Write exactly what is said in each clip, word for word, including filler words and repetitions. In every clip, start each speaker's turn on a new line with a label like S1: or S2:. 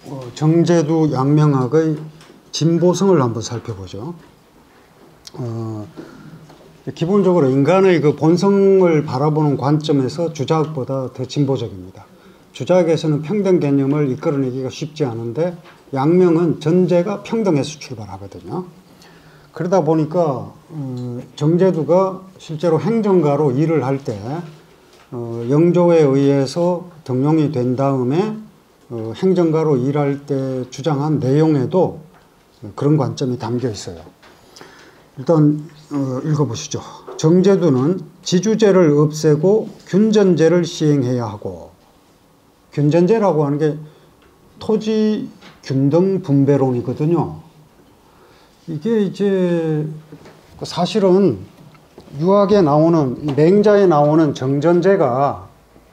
S1: 어, 정제두 양명학의 진보성을 한번 살펴보죠. 어, 기본적으로 인간의 그 본성을 바라보는 관점에서 주자학보다 더 진보적입니다. 주자학에서는 평등 개념을 이끌어내기가 쉽지 않은데 양명은 전제가 평등에서 출발하거든요. 그러다 보니까 어, 정제두가 실제로 행정가로 일을 할 때 어, 영조에 의해서 등용이 된 다음에 어, 행정가로 일할 때 주장한 내용에도 그런 관점이 담겨 있어요. 일단 어, 읽어보시죠. 정제두는 지주제를 없애고 균전제를 시행해야 하고, 균전제라고 하는 게 토지 균등 분배론이거든요. 이게 이제 사실은 유학에 나오는, 맹자에 나오는 정전제가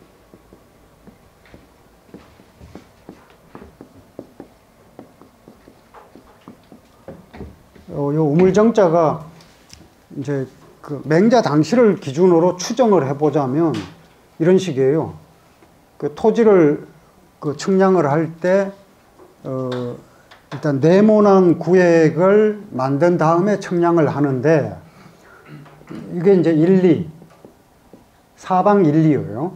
S1: 어, 요 우물정자가 이제 그 맹자 당시를 기준으로 추정을 해보자면 이런 식이에요. 그 토지를 그 측량을 할 때 어, 일단 네모난 구획을 만든 다음에 측량을 하는데 이게 이제 일리, 사방 일리예요.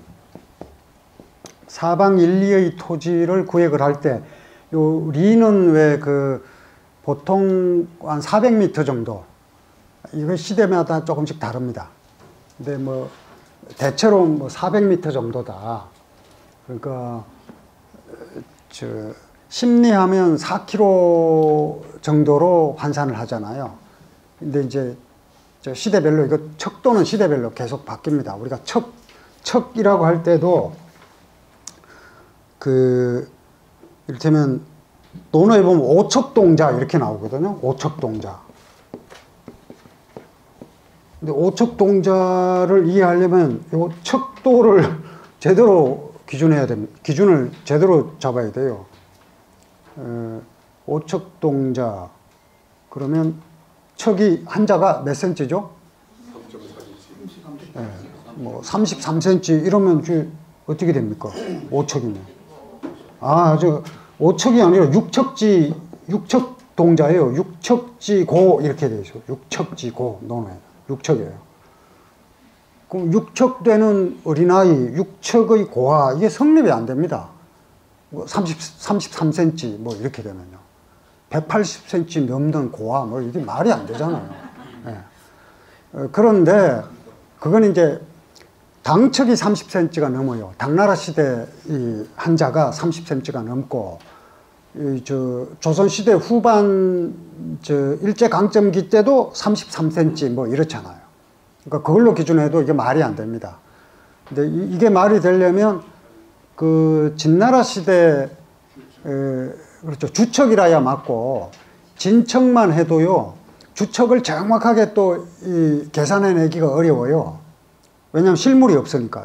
S1: 사방 일리의 토지를 구획을 할 때 요 리는 왜 그 보통 한 사백 미터 정도, 이거 시대마다 조금씩 다릅니다. 근데 뭐 대체로 뭐 사백 미터 정도다. 그러니까 저 심리하면 사 킬로미터 정도로 환산을 하잖아요. 근데 이제 저 시대별로, 이거 척도는 시대별로 계속 바뀝니다. 우리가 척, 척이라고 할 때도 그 이를테면 논어에 보면 오척동자 이렇게 나오거든요. 오척동자. 근데 오척동자를 이해하려면 요 척도를 제대로 기준해야 됩니다. 기준을 제대로 잡아야 돼요. 어, 오척동자 그러면 척이 한자가 몇 센치죠? 네, 뭐 삼십삼 센티미터 이러면 어떻게 됩니까? 오척이면. 아, 저 오척이 아니라 육척지, 육척동자예요. 육척지고 이렇게 되어 있어요. 육척지고 논에 육척이에요. 그럼 육척 되는 어린아이, 육척의 고아, 이게 성립이 안 됩니다. 삼십, 삼십삼 센티미터 뭐 이렇게 되면요. 백팔십 센티미터 넘는 고아, 뭐 이게 말이 안 되잖아요. 네. 어, 그런데 그건 이제 당척이 삼십 센티미터가 넘어요. 당나라 시대 이 한자가 삼십 센티미터가 넘고, 이 저 조선시대 후반 저 일제강점기 때도 삼십삼 센티미터 뭐 이렇잖아요. 그러니까 그걸로 기준해도 이게 말이 안 됩니다. 근데 이, 이게 말이 되려면 그 진나라 시대 에, 그렇죠. 주척이라야 맞고, 진척만 해도요 주척을 정확하게 또 이 계산해내기가 어려워요. 왜냐하면 실물이 없으니까요.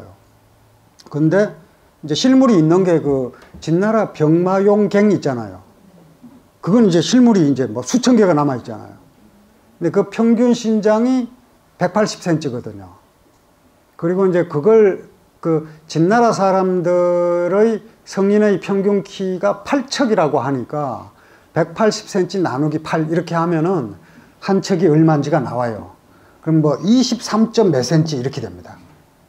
S1: 근데 이제 실물이 있는 게 그 진나라 병마용갱 있잖아요. 그건 이제 실물이 이제 뭐 수천 개가 남아 있잖아요. 근데 그 평균 신장이 백팔십 센티미터거든요. 그리고 이제 그걸 그 진나라 사람들의 성인의 평균 키가 팔 척이라고 하니까 백팔십 센티미터 나누기 팔 이렇게 하면은 한 척이 얼마인지가 나와요. 그럼 뭐 이십삼 점 몇 센티 이렇게 됩니다.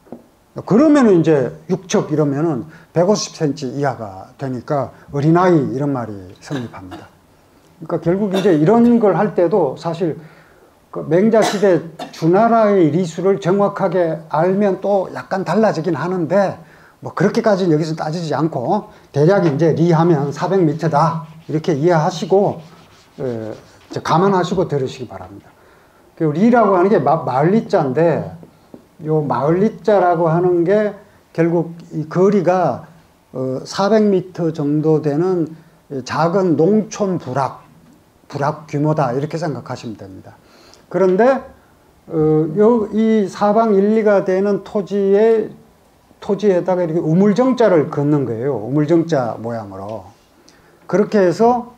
S1: 그러면은 이제 육척 이러면은 백오십 센티미터 이하가 되니까 어린아이 이런 말이 성립합니다. 그러니까 결국 이제 이런 걸 할 때도 사실 그 맹자 시대 주나라의 리수를 정확하게 알면 또 약간 달라지긴 하는데, 뭐 그렇게까지는 여기서 따지지 않고 대략 이제 리하면 사백 미터다 이렇게 이해하시고 에, 감안하시고 들으시기 바랍니다. 그리고 리라고 하는 게 마, 마을리자인데, 요 마을리자라고 하는 게 결국 이 거리가 어, 사백 미터 정도 되는 작은 농촌 부락, 부락 규모다 이렇게 생각하시면 됩니다. 그런데 어, 요, 이 사방 일리가 되는 토지에, 토지에다가 이렇게 우물정자를 긋는 거예요. 우물정자 모양으로. 그렇게 해서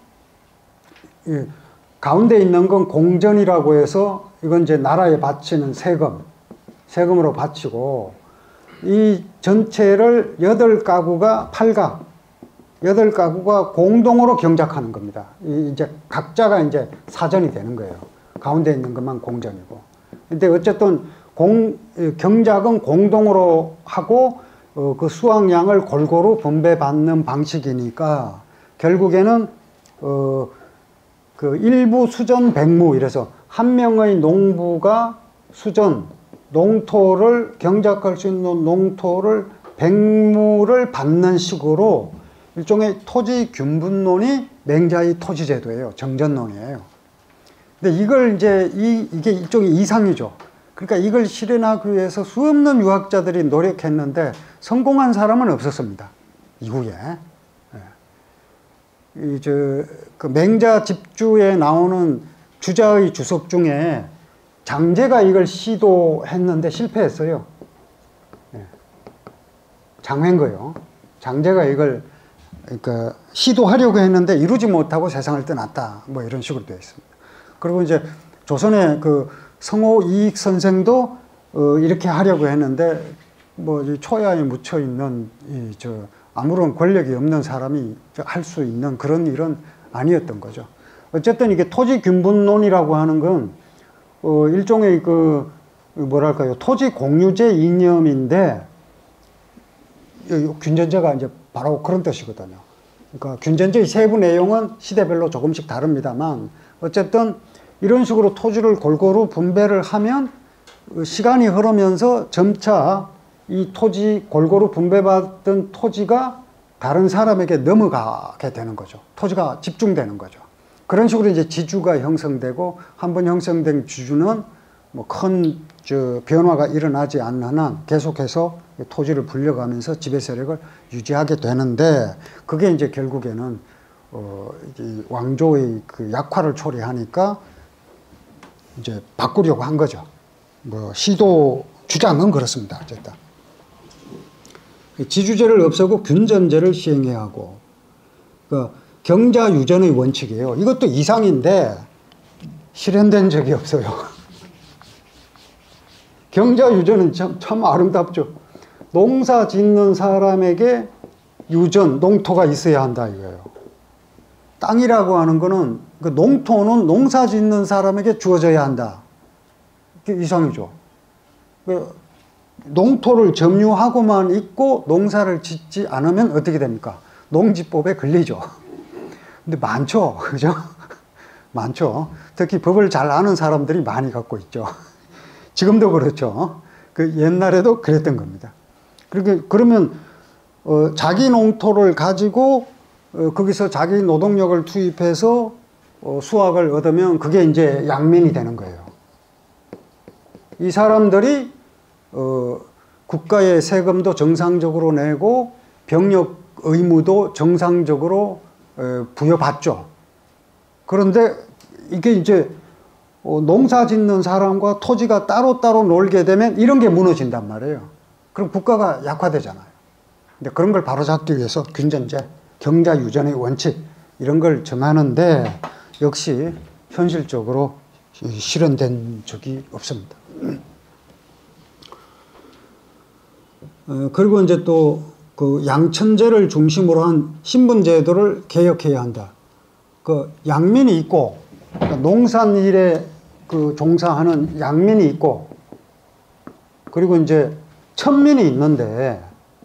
S1: 이 가운데 있는 건 공전이라고 해서 이건 이제 나라에 바치는 세금, 세금으로 바치고, 이 전체를 여덟 가구가 팔각, 여덟 가구가 공동으로 경작하는 겁니다. 이제 각자가 이제 사전이 되는 거예요. 가운데 있는 것만 공전이고. 근데 어쨌든 공, 경작은 공동으로 하고 어, 그 수확량을 골고루 분배받는 방식이니까 결국에는 어, 그 일부 수전 백무 이래서 한 명의 농부가 수전 농토를 경작할 수 있는 농토를 백무를 받는 식으로 일종의 토지 균분론이 맹자의 토지제도예요. 정전론이에요. 근데 이걸 이제 이, 이게 일종의 이상이죠. 그러니까 이걸 실현하기 위해서 수없는 유학자들이 노력했는데 성공한 사람은 없었습니다. 이후에. 이, 저, 그 맹자 집주에 나오는 주자의 주석 중에 장제가 이걸 시도했는데 실패했어요. 장회인 거요. 장제가 이걸 그러니까 시도하려고 했는데 이루지 못하고 세상을 떠났다. 뭐 이런 식으로 되어 있습니다. 그리고 이제 조선의 그 성호 이익 선생도 어 이렇게 하려고 했는데 뭐 초야에 묻혀 있는 이 저 아무런 권력이 없는 사람이 할 수 있는 그런 일은 아니었던 거죠. 어쨌든 이게 토지 균분론이라고 하는 건 어 일종의 그 뭐랄까요 토지 공유제 이념인데 균전제가 이제 바로 그런 뜻이거든요. 그러니까 균전제의 세부 내용은 시대별로 조금씩 다릅니다만 어쨌든 이런 식으로 토지를 골고루 분배를 하면 시간이 흐르면서 점차 이 토지 골고루 분배받던 토지가 다른 사람에게 넘어가게 되는 거죠. 토지가 집중되는 거죠. 그런 식으로 이제 지주가 형성되고 한번 형성된 지주는 뭐 큰 저 변화가 일어나지 않는 한 계속해서 토지를 불려가면서 지배 세력을 유지하게 되는데 그게 이제 결국에는 어 이 왕조의 그 약화를 초래하니까 이제 바꾸려고 한 거죠. 뭐 시도 주장은 그렇습니다. 어쨌든 지주제를 없애고 균전제를 시행해야 하고 그 경자유전의 원칙이에요. 이것도 이상인데 실현된 적이 없어요. 경자유전은 참, 참 아름답죠. 농사 짓는 사람에게 유전, 농토가 있어야 한다 이거예요. 땅이라고 하는 거는 그 농토는 농사 짓는 사람에게 주어져야 한다. 이게 이상이죠. 그 농토를 점유하고만 있고 농사를 짓지 않으면 어떻게 됩니까? 농지법에 걸리죠. 근데 많죠. 그죠? 많죠. 특히 법을 잘 아는 사람들이 많이 갖고 있죠. 지금도 그렇죠. 그 옛날에도 그랬던 겁니다. 그렇게 그러면 어, 자기 농토를 가지고 어, 거기서 자기 노동력을 투입해서 어, 수확을 얻으면 그게 이제 양면이 되는 거예요. 이 사람들이 어, 국가의 세금도 정상적으로 내고 병력 의무도 정상적으로 에, 부여받죠. 그런데 이게 이제 어, 농사 짓는 사람과 토지가 따로따로 놀게 되면 이런 게 무너진단 말이에요. 그럼 국가가 약화되잖아요. 근데 그런 걸 바로잡기 위해서 균전제, 경자유전의 원칙 이런 걸 정하는데 역시 현실적으로 실현된 적이 없습니다. 어, 그리고 이제 또 그 양천제를 중심으로 한 신분제도를 개혁해야 한다. 그 양민이 있고 그러니까 농산일에 그 종사하는 양민이 있고 그리고 이제 천민이 있는데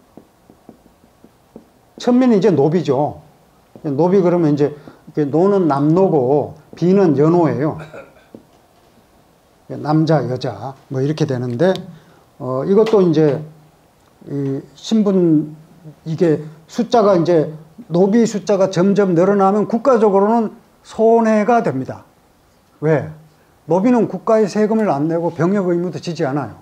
S1: 천민이 이제 노비죠. 노비 그러면 이제 노는 남노고 비는 여노예요. 남자 여자 뭐 이렇게 되는데 어 이것도 이제 이 신분 이게 숫자가 이제 노비 숫자가 점점 늘어나면 국가적으로는 손해가 됩니다. 왜? 노비는 국가의 세금을 안 내고 병역 의무도 지지 않아요.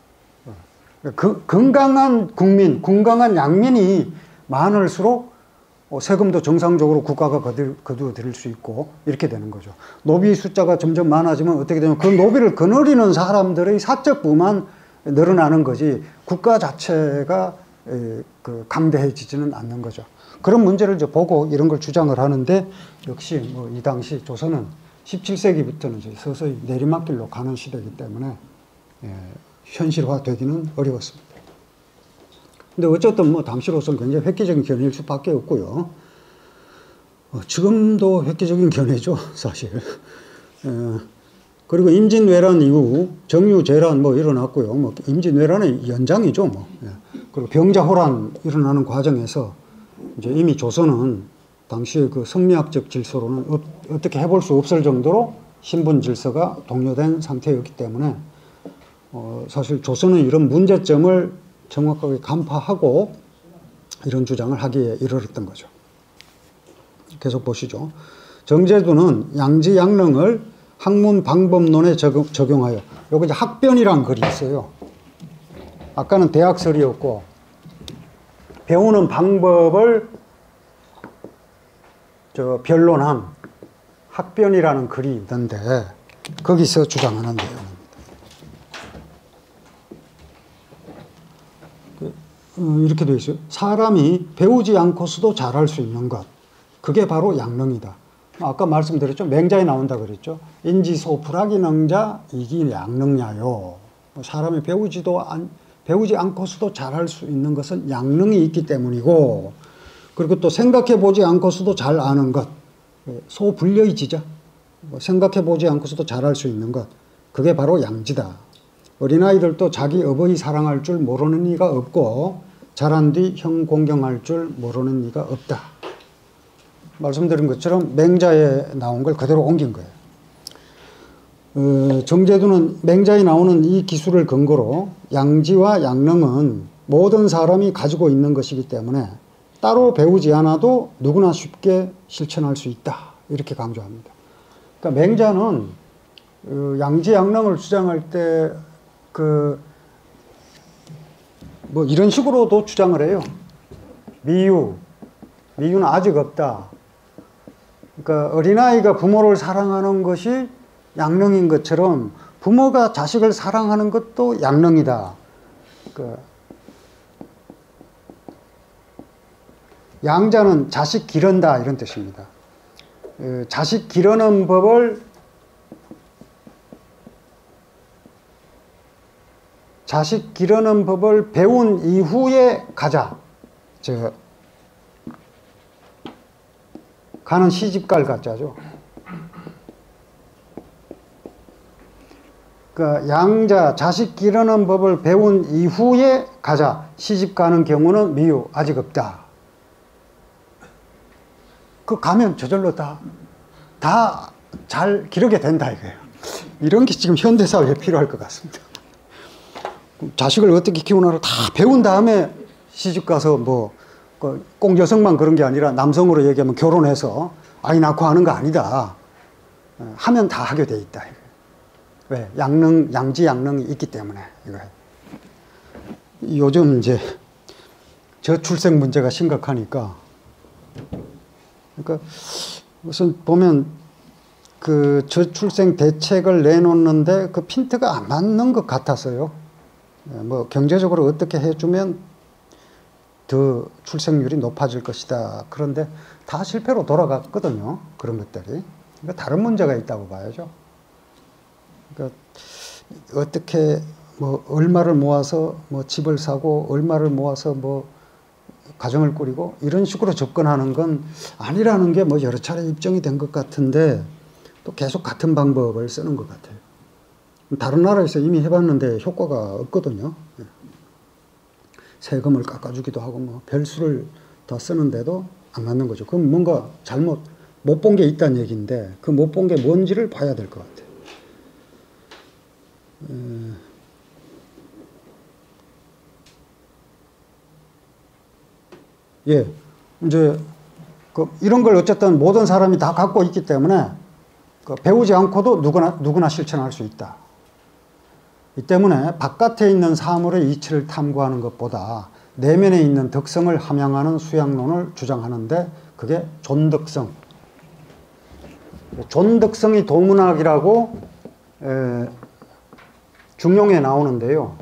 S1: 그 건강한 국민, 건강한 양민이 많을수록 세금도 정상적으로 국가가 거두어 드릴 수 있고 이렇게 되는 거죠. 노비 숫자가 점점 많아지면 어떻게 되냐면 그 노비를 거느리는 사람들의 사적부만 늘어나는 거지 국가 자체가 그 강대해지지는 않는 거죠. 그런 문제를 이제 보고 이런 걸 주장을 하는데 역시 뭐 이 당시 조선은 십칠 세기부터는 이제 서서히 내리막길로 가는 시대이기 때문에 예, 현실화되기는 어려웠습니다. 근데 어쨌든 뭐 당시로서는 굉장히 획기적인 견해일 수밖에 없고요. 어, 지금도 획기적인 견해죠, 사실. 어, 그리고 임진왜란 이후 정유재란 뭐 일어났고요. 뭐 임진왜란의 연장이죠, 뭐. 예. 그리고 병자호란 일어나는 과정에서 이제 이미 조선은 당시의 그 성리학적 질서로는 어, 어떻게 해볼 수 없을 정도로 신분 질서가 동요된 상태였기 때문에 어, 사실 조선은 이런 문제점을 정확하게 간파하고 이런 주장을 하기에 이르렀던 거죠. 계속 보시죠. 정제두는 양지양릉을 학문 방법론에 적용, 적용하여, 여기 이제 학변이란 글이 있어요. 아까는 대학설이었고 배우는 방법을 저 변론한 학변이라는 글이 있는데 거기서 주장하는 내용입니다. 이렇게 되어 있어요. 사람이 배우지 않고서도 잘할 수 있는 것, 그게 바로 양릉이다. 아까 말씀드렸죠. 맹자에 나온다 그랬죠. 인지소불학이능자 이기 양릉야요. 사람이 배우지도 안, 배우지 않고서도 잘할 수 있는 것은 양릉이 있기 때문이고, 그리고 또 생각해 보지 않고서도 잘 아는 것, 소불려의 지자, 생각해 보지 않고서도 잘할 수 있는 것, 그게 바로 양지다. 어린아이들도 자기 어버이 사랑할 줄 모르는 이가 없고 자란 뒤 형 공경할 줄 모르는 이가 없다. 말씀드린 것처럼 맹자에 나온 걸 그대로 옮긴 거예요. 어, 정제두는 맹자에 나오는 이 기술을 근거로 양지와 양릉은 모든 사람이 가지고 있는 것이기 때문에 따로 배우지 않아도 누구나 쉽게 실천할 수 있다. 이렇게 강조합니다. 그러니까 맹자는 어, 양지 양릉을 주장할 때 그 뭐 이런 식으로도 주장을 해요. 미유, 미유는 아직 없다. 그러니까 어린아이가 부모를 사랑하는 것이 양릉인 것처럼 부모가 자식을 사랑하는 것도 양릉이다. 그 양자는 자식 기른다 이런 뜻입니다. 그 자식 기르는 법을 자식 기르는 법을 배운 이후에 가자. 저 가는 시집갈 가자죠. 그러니까 양자 자식 기르는 법을 배운 이후에 가자. 시집 가는 경우는 미유 아직 없다. 그 가면 저절로 다 다 잘 기르게 된다 이거예요. 이런 게 지금 현대 사회에 필요할 것 같습니다. 자식을 어떻게 키우나를 다 배운 다음에 시집 가서 뭐 꼭 여성만 그런 게 아니라 남성으로 얘기하면 결혼해서 아이 낳고 하는 거 아니다. 하면 다 하게 돼 있다. 왜? 양릉, 양지 양릉이 있기 때문에 이거. 요즘 이제 저출생 문제가 심각하니까, 그러니까 무슨 보면 그 저출생 대책을 내놓는데 그 핀트가 안 맞는 것 같았어요. 뭐 경제적으로 어떻게 해주면 더 출생률이 높아질 것이다. 그런데 다 실패로 돌아갔거든요. 그런 것들이. 그러니까 다른 문제가 있다고 봐야죠. 그러니까 어떻게 뭐 얼마를 모아서 뭐 집을 사고 얼마를 모아서 뭐 가정을 꾸리고 이런 식으로 접근하는 건 아니라는 게 뭐 여러 차례 입증이 된 것 같은데 또 계속 같은 방법을 쓰는 것 같아요. 다른 나라에서 이미 해봤는데 효과가 없거든요. 세금을 깎아주기도 하고 뭐 별수를 다 쓰는데도 안 맞는 거죠. 그럼 뭔가 잘못 못 본 게 있다는 얘기인데 그 못 본 게 뭔지를 봐야 될 것 같아요. 예, 이제 그 이런 걸 어쨌든 모든 사람이 다 갖고 있기 때문에 그 배우지 않고도 누구나 누구나 실천할 수 있다. 이 때문에 바깥에 있는 사물의 이치를 탐구하는 것보다 내면에 있는 덕성을 함양하는 수양론을 주장하는데 그게 존덕성. 존덕성이 도문학이라고 에, 중용에 나오는데요.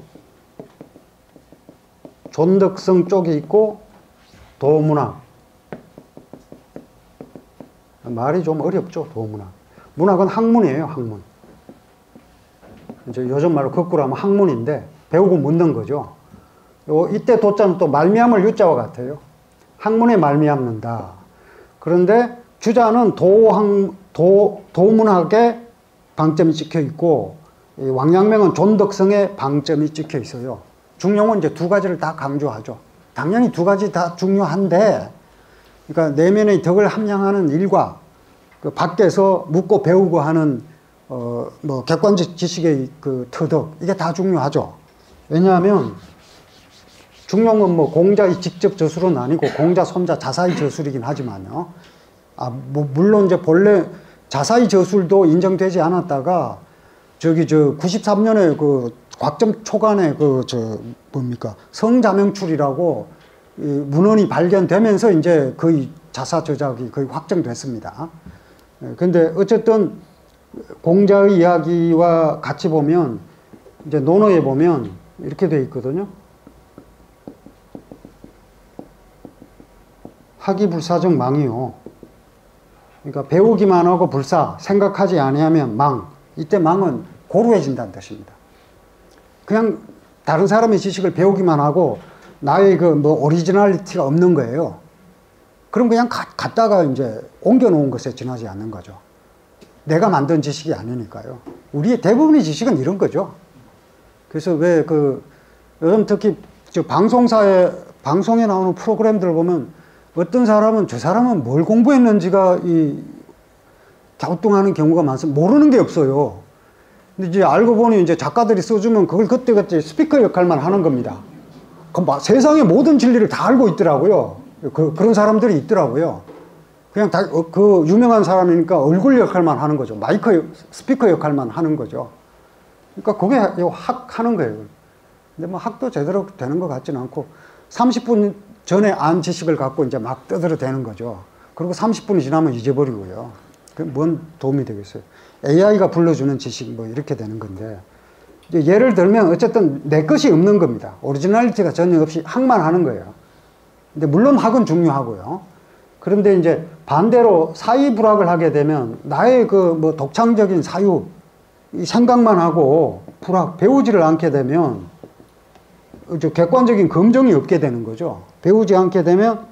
S1: 존덕성 쪽이 있고 도문학. 말이 좀 어렵죠, 도문학. 문학은 학문이에요, 학문. 이제 요즘 말로 거꾸로 하면 학문인데 배우고 묻는 거죠. 요 이때 도자는 또 말미암을 유자와 같아요. 학문에 말미암는다. 그런데 주자는 도항, 도, 도문학에 방점이 찍혀 있고, 이 왕양명은 존덕성에 방점이 찍혀 있어요. 중용은 이제 두 가지를 다 강조하죠. 당연히 두 가지 다 중요한데, 그러니까 내면의 덕을 함양하는 일과 그 밖에서 묻고 배우고 하는 어, 뭐 객관적 지식의 그 터득, 이게 다 중요하죠. 왜냐하면 중용은 뭐 공자의 직접 저술은 아니고 공자, 손자, 자사의 저술이긴 하지만요. 아, 뭐 물론 이제 본래 자사의 저술도 인정되지 않았다가 저기 저 구십삼 년에 그 곽점 초간에 그 저 뭡니까 성자명출이라고 이 문헌이 발견되면서 이제 거의 자사 저작이 거의 확정됐습니다. 근데 어쨌든 공자의 이야기와 같이 보면 이제 논어에 보면 이렇게 돼 있거든요. 학이불사적 망이요. 그러니까 배우기만 하고 불사, 생각하지 아니하면 망. 이때 망은 고루해진다는 뜻입니다. 그냥 다른 사람의 지식을 배우기만 하고 나의 그 뭐 오리지널리티가 없는 거예요. 그럼 그냥 가, 갖다가 이제 옮겨놓은 것에 지나지 않는 거죠. 내가 만든 지식이 아니니까요. 우리의 대부분의 지식은 이런 거죠. 그래서 왜 그 요즘 특히 저 방송사에 방송에 나오는 프로그램들 보면 어떤 사람은 저 사람은 뭘 공부했는지가 이 갸우뚱하는 경우가 많습니다. 모르는 게 없어요. 근데 이제 알고 보니 이제 작가들이 써주면 그걸 그때그때 스피커 역할만 하는 겁니다. 그럼 막 세상의 모든 진리를 다 알고 있더라고요. 그, 그런 사람들이 있더라고요. 그냥 다, 그 유명한 사람이니까 얼굴 역할만 하는 거죠. 마이크, 스피커 역할만 하는 거죠. 그러니까 그게 학 하는 거예요. 근데 뭐 학도 제대로 되는 것 같지는 않고 삼십 분 전에 안 지식을 갖고 이제 막 떠들어대는 거죠. 그리고 삼십 분이 지나면 잊어버리고요. 그 뭔 도움이 되겠어요. 에이아이가 불러주는 지식 뭐 이렇게 되는 건데 이제 예를 들면 어쨌든 내 것이 없는 겁니다. 오리지널리티가 전혀 없이 학만 하는 거예요. 근데 물론 학은 중요하고요. 그런데 이제 반대로 사의불학을 하게 되면 나의 그 뭐 독창적인 사유, 이 생각만 하고 불학, 배우지를 않게 되면 객관적인 검증이 없게 되는 거죠. 배우지 않게 되면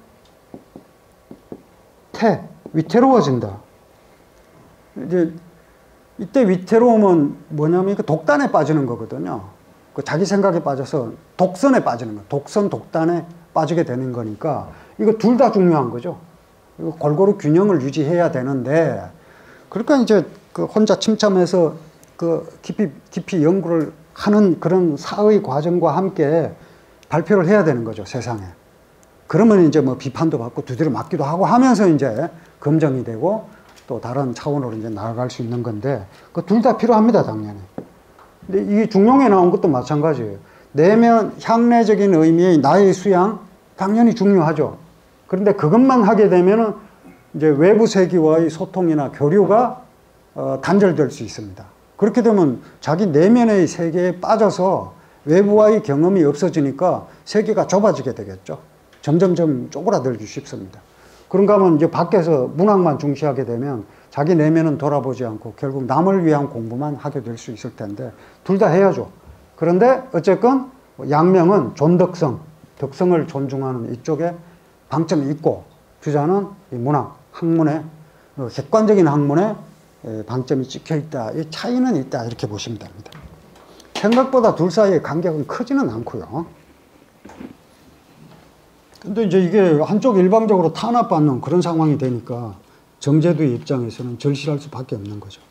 S1: 태, 위태로워진다. 이제 이때 위태로움은 뭐냐면 그 독단에 빠지는 거거든요. 그 자기 생각에 빠져서 독선에 빠지는 거, 독선, 독단에 빠지게 되는 거니까 이거 둘 다 중요한 거죠. 이거 골고루 균형을 유지해야 되는데 그러니까 이제 그 혼자 침참해서 그 깊이 깊이 연구를 하는 그런 사의 과정과 함께 발표를 해야 되는 거죠, 세상에. 그러면 이제 뭐 비판도 받고 두드려 맞기도 하고 하면서 이제 검증이 되고 또 다른 차원으로 이제 나아갈 수 있는 건데 그 둘 다 필요합니다, 당연히. 근데 이 중용에 나온 것도 마찬가지예요. 내면 향내적인 의미의 나의 수양 당연히 중요하죠. 그런데 그것만 하게 되면은 이제 외부 세계와의 소통이나 교류가 어, 단절될 수 있습니다. 그렇게 되면 자기 내면의 세계에 빠져서 외부와의 경험이 없어지니까 세계가 좁아지게 되겠죠. 점점점 쪼그라들기 쉽습니다. 그런가 하면 이제 밖에서 문학만 중시하게 되면 자기 내면은 돌아보지 않고 결국 남을 위한 공부만 하게 될 수 있을 텐데 둘 다 해야죠. 그런데 어쨌건 양명은 존덕성, 덕성을 존중하는 이쪽에 방점이 있고 주자는 이 문학, 학문에 객관적인 학문에 방점이 찍혀 있다. 이 차이는 있다 이렇게 보시면 됩니다. 생각보다 둘 사이의 간격은 크지는 않고요. 근데 이제 이게 한쪽 일방적으로 탄압받는 그런 상황이 되니까 정제도의 입장에서는 절실할 수밖에 없는 거죠.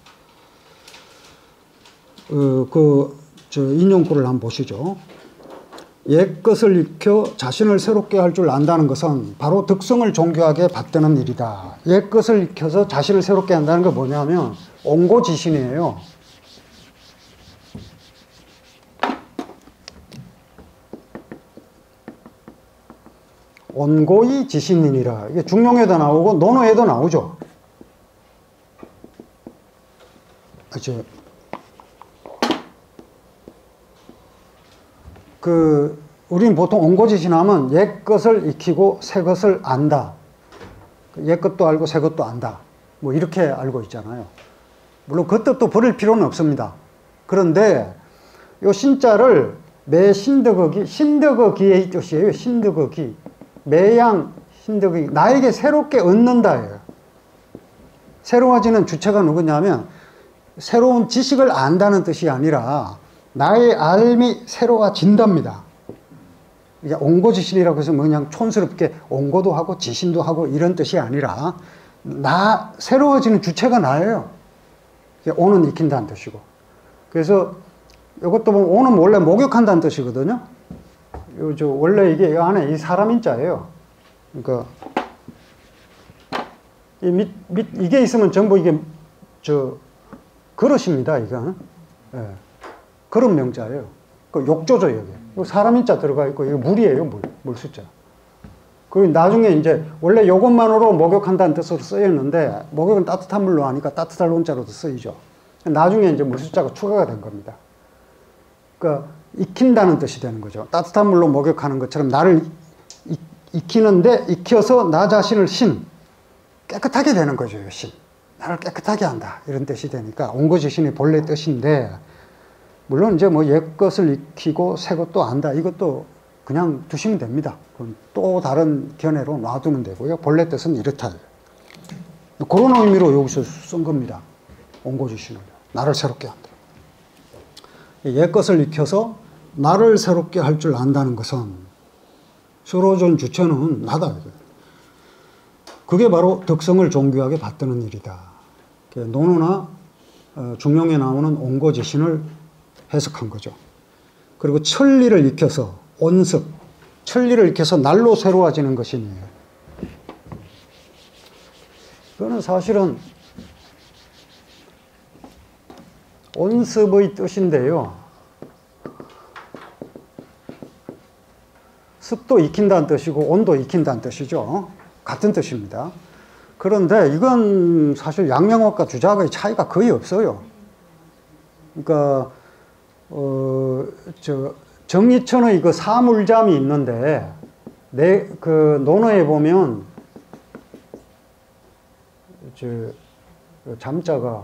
S1: 어, 그, 저 인용구를 한번 보시죠. 옛 것을 익혀 자신을 새롭게 할 줄 안다는 것은 바로 덕성을 존귀하게 받드는 일이다. 옛 것을 익혀서 자신을 새롭게 한다는 게 뭐냐면 옹고지신이에요. 온고이 지신이니라. 이게 중용에도 나오고 논어에도 나오죠. 그렇죠. 그 우리는 보통 온고지신하면 옛 것을 익히고 새 것을 안다. 옛 것도 알고 새 것도 안다. 뭐 이렇게 알고 있잖아요. 물론 그 뜻도 버릴 필요는 없습니다. 그런데 요 신자를 매 신덕어기, 신덕어기의 뜻이에요. 신덕어기. 매양 신덕이 나에게 새롭게 얻는다예요. 새로워지는 주체가 누구냐면 새로운 지식을 안다는 뜻이 아니라 나의 삶이 새로워진답니다. 이게 온고지신이라고 해서 뭐 그냥 촌스럽게 온고도 하고 지신도 하고 이런 뜻이 아니라 나 새로워지는 주체가 나예요. 오는 익힌다는 뜻이고. 그래서 이것도 보면 오는 원래 목욕한다는 뜻이거든요. 요, 저 원래 이게 이 안에 이 사람 인자예요. 그러니까 이 밑, 밑, 이게 있으면 전부 이게 저 그릇입니다. 이거 예. 그릇 명자예요. 그 욕조죠 여기. 요 사람 인자 들어가 있고 이거 물이에요. 물, 물 숫자. 그리고 나중에 이제 원래 요것만으로 목욕한다는 뜻으로 쓰였는데 목욕은 따뜻한 물로 하니까 따뜻한 온자로도 쓰이죠. 나중에 이제 물 숫자가 추가가 된 겁니다. 그러니까 익힌다는 뜻이 되는 거죠. 따뜻한 물로 목욕하는 것처럼 나를 익, 익히는데 익혀서 나 자신을 신 깨끗하게 되는 거죠. 신 나를 깨끗하게 한다 이런 뜻이 되니까 온고지신이 본래 뜻인데 물론 이제 뭐 옛것을 익히고 새 것도 안다 이것도 그냥 두시면 됩니다. 그건 또 다른 견해로 놔두면 되고요. 본래 뜻은 이렇다. 그런 의미로 여기서 쓴 겁니다. 온고지신을 나를 새롭게 한다. 옛것을 익혀서 나를 새롭게 할 줄 안다는 것은 새로워진 주체는 나다. 그게 바로 덕성을 존귀하게 받드는 일이다. 논어나 중용에 나오는 온고지신을 해석한 거죠. 그리고 천리를 익혀서 온습, 천리를 익혀서 날로 새로워지는 것이니 그거는 사실은 온습의 뜻인데요. 습도 익힌다는 뜻이고 온도 익힌다는 뜻이죠. 같은 뜻입니다. 그런데 이건 사실 양명학과 주자학의 차이가 거의 없어요. 그러니까 어, 저 정리천의 그 사물잠이 있는데 내 그 논어에 보면 저 잠자가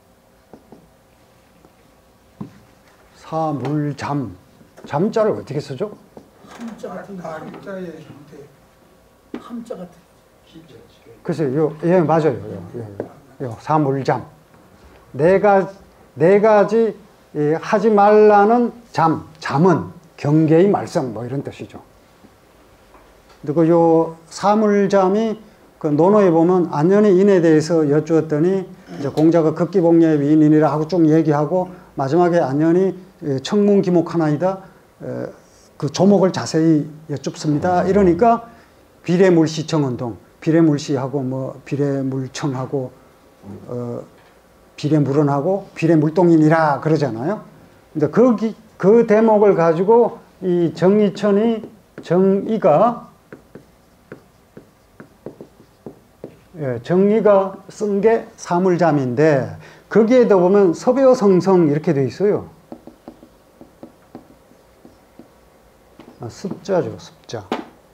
S1: 사물잠 잠자를 어떻게 쓰죠?
S2: 함자 같은 다리자의 형태. 함자 같은.
S1: 글쎄요, 요, 예, 맞아요. 요, 요, 요, 사물잠. 네 가지, 네 가지, 예, 하지 말라는 잠, 잠은 경계의 말썽, 뭐 이런 뜻이죠. 그리고 요 사물잠이 그 논어에 보면 안연히 인에 대해서 여쭈었더니 이제 공자가 극기복녀의 위인이라 하고 쭉 얘기하고 마지막에 안연히 청문기목하나이다. 그 조목을 자세히 여쭙습니다. 이러니까 비례물시청운동, 비례물시하고 뭐 비례물청하고 어, 비례물언하고 비례물동인이라 그러잖아요. 근데 거기 그 대목을 가지고 이 정의천이 정의가 예, 정의가 쓴 게 사물잠인데 거기에도 보면 섭여성성 이렇게 돼 있어요. 아, 습자죠, 습자.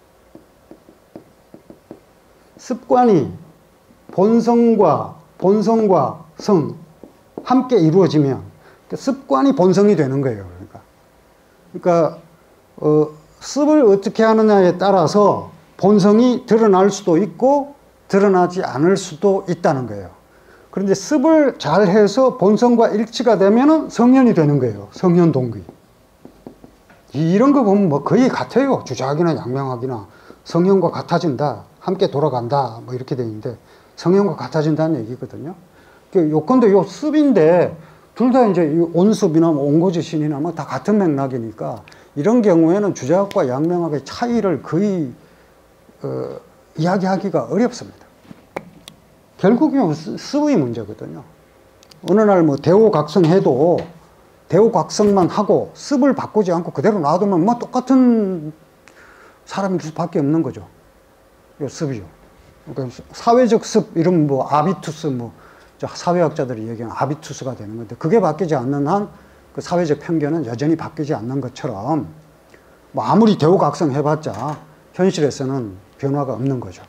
S1: 습관이 본성과 본성과 성 함께 이루어지면 습관이 본성이 되는 거예요. 그러니까, 그러니까 어, 습을 어떻게 하느냐에 따라서 본성이 드러날 수도 있고 드러나지 않을 수도 있다는 거예요. 그런데 습을 잘 해서 본성과 일치가 되면은 성현이 되는 거예요. 성현 동기. 이런 거 보면 뭐 거의 같아요. 주자학이나 양명학이나 성현과 같아진다. 함께 돌아간다. 뭐 이렇게 돼 있는데 성현과 같아진다는 얘기거든요. 요건도 요 습인데 둘 다 이제 온습이나 뭐 온고지신이나 뭐 다 같은 맥락이니까 이런 경우에는 주자학과 양명학의 차이를 거의 어, 이야기하기가 어렵습니다. 결국은 습의 문제거든요. 어느 날 뭐 대오각성해도 대오각성만 하고 습을 바꾸지 않고 그대로 놔두면 뭐 똑같은 사람일 수밖에 없는 거죠. 요 습이요. 그러니까 사회적 습 이런 뭐 아비투스 뭐 사회학자들이 얘기하는 아비투스가 되는 건데 그게 바뀌지 않는 한 그 사회적 편견은 여전히 바뀌지 않는 것처럼 뭐 아무리 대오각성 해봤자 현실에서는 변화가 없는 거죠.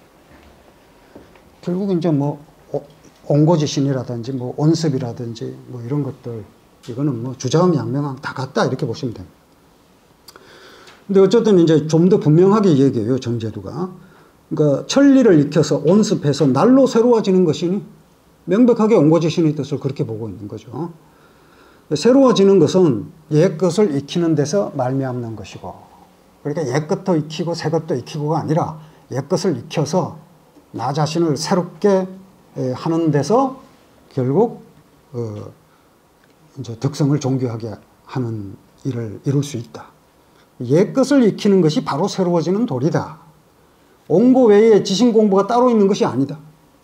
S1: 결국 이제 뭐 온고지신이라든지 뭐 온습이라든지 뭐 이런 것들 이거는 뭐 주자학 양명학 다 같다 이렇게 보시면 됩니다. 근데 어쨌든 이제 좀 더 분명하게 얘기해요 정제두가. 그러니까 천리를 익혀서 온습해서 날로 새로워지는 것이니 명백하게 옹고지신의 뜻을 그렇게 보고 있는 거죠. 새로워지는 것은 옛 것을 익히는 데서 말미암는 것이고, 그러니까 옛 것도 익히고 새 것도 익히고가 아니라 옛 것을 익혀서 나 자신을 새롭게 하는 데서 결국 어 이제 덕성을 존귀하게 하는 일을 이룰 수 있다. 옛 것을 익히는 것이 바로 새로워지는 도리다. 옹고 외에 지신 공부가 따로 있는 것이 아니다.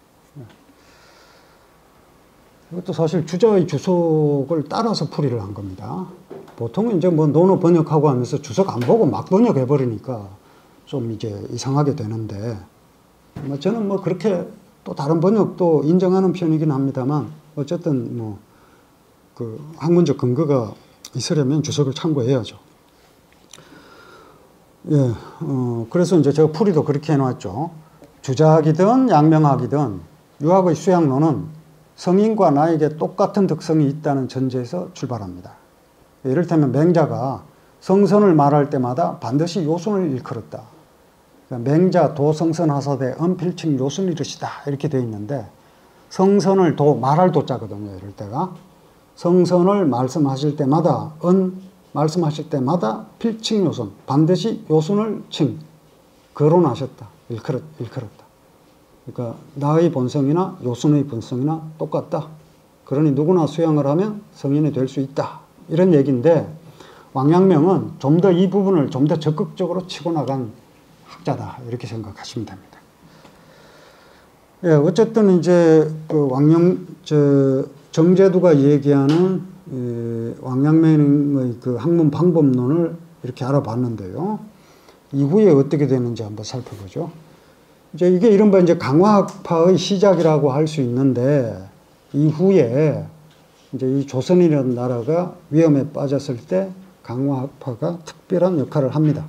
S1: 이것도 사실 주자의 주석을 따라서 풀이를 한 겁니다. 보통은 이제 뭐 논어 번역하고 하면서 주석 안 보고 막 번역해 버리니까 좀 이제 이상하게 되는데, 뭐 저는 뭐 그렇게 또 다른 번역도 인정하는 편이긴 합니다만, 어쨌든 뭐 그 학문적 근거가 있으려면 주석을 참고해야죠. 예, 어, 그래서 이제 제가 풀이도 그렇게 해놨죠. 주자학이든 양명학이든 유학의 수양론은 성인과 나에게 똑같은 특성이 있다는 전제에서 출발합니다. 이를테면 맹자가 성선을 말할 때마다 반드시 요순을 일컬었다. 그러니까 맹자 도성선하사대 은필칭 요순이르시다 이렇게 되어 있는데, 성선을 도 말할 도자거든요. 이럴 때가 성선을 말씀하실 때마다 은 말씀하실 때마다 필칭 요순 반드시 요순을 칭 거론하셨다. 일컬었, 일컬었다. 그러니까 나의 본성이나 요순의 본성이나 똑같다. 그러니 누구나 수양을 하면 성인이 될 수 있다. 이런 얘기인데, 왕양명은 좀 더 이 부분을 좀 더 적극적으로 치고 나간 학자다. 이렇게 생각하시면 됩니다. 예, 어쨌든 이제 그 왕양, 저, 정제두가 얘기하는 예, 왕양명의 그 학문 방법론을 이렇게 알아봤는데요. 이후에 어떻게 되는지 한번 살펴보죠. 이제 이게 이른바 이제 강화학파의 시작이라고 할 수 있는데, 이후에 이제 이 조선이라는 나라가 위험에 빠졌을 때 강화학파가 특별한 역할을 합니다.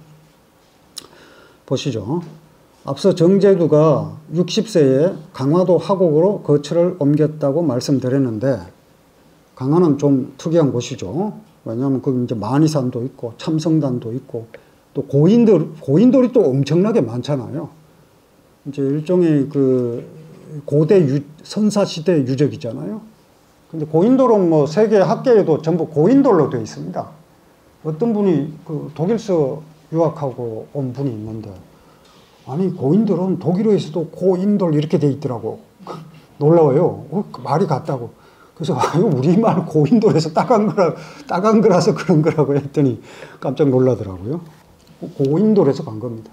S1: 보시죠. 앞서 정제두가 육십 세에 강화도 화곡으로 거처를 옮겼다고 말씀드렸는데, 강화는 좀 특이한 곳이죠. 왜냐하면 거기 이제 만이산도 있고 참성단도 있고 또 고인돌, 고인돌이 또 엄청나게 많잖아요. 이제 일종의 그 고대 유, 선사시대 유적이잖아요. 근데 고인돌은 뭐 세계 학계에도 전부 고인돌로 되어 있습니다. 어떤 분이 그 독일서 유학하고 온 분이 있는데, 아니 고인돌은 독일어에서도 고인돌 이렇게 돼 있더라고. 놀라워요. 어, 그 말이 같다고. 그래서 아유 우리말 고인돌에서 따간 거라 따간 거라서 그런 거라고 했더니 깜짝 놀라더라고요. 고인돌에서 간 겁니다.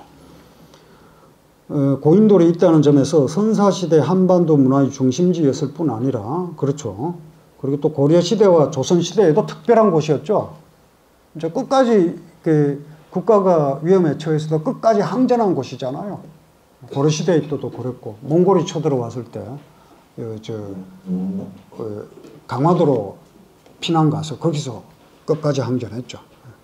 S1: 어, 고인돌에 있다는 점에서 선사시대 한반도 문화의 중심지였을 뿐 아니라, 그렇죠. 그리고 또 고려시대와 조선시대에도 특별한 곳이었죠. 이제 끝까지 그 국가가 위험에 처해서도 끝까지 항전한 곳이잖아요. 고려시대 때도 그랬고, 몽골이 쳐들어왔을 때, 저, 그 강화도로 피난 가서 거기서 끝까지 항전했죠.